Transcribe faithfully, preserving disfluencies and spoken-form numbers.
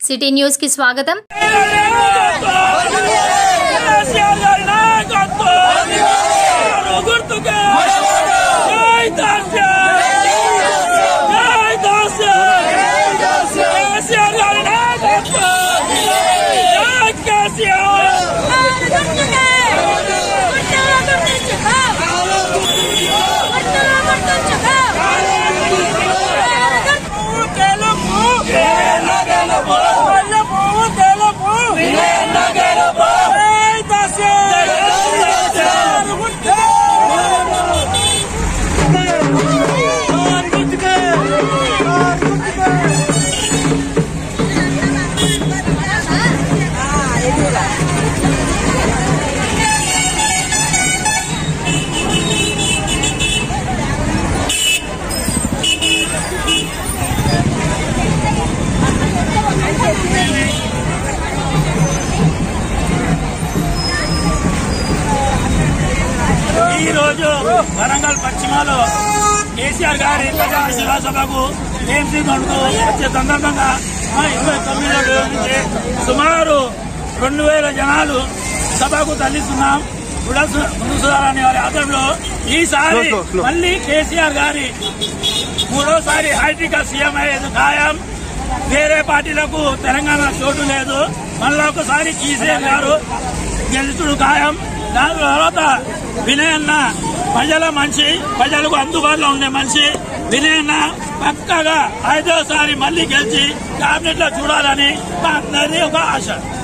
City news కి స్వాగతం. ఈ రోజు వరంగల్ పశ్చిమలో కేసీఆర్ గారి ప్రజా శివసభకు ఏఎంసీ గంటకు వచ్చే సందర్భంగా ఇరవై తొమ్మిదో నుంచి సుమారు రెండు వేల జనాలు సభకు తరలిస్తున్నాం. ముందుసారని వారి ఆధ్వర్యంలో ఈసారి మళ్లీ కేసీఆర్ గారి మూడోసారి హైడ్రికా సీఎం అయ్యేది ఖాయం. వేరే పార్టీలకు తెలంగాణ చోటు లేదు. మళ్ళా ఒకసారి కేసీఆర్ గారు గెలుచుడు ఖాయం. దాని తర్వాత వినయన్న ప్రజల మనిషి, ప్రజలకు అందుబాటులో ఉండే మనిషి. వినయన్న పక్కగా ఐదోసారి మళ్లీ గెలిచి కేబినెట్ లో చూడాలని మా అందరినీ ఒక ఆశ.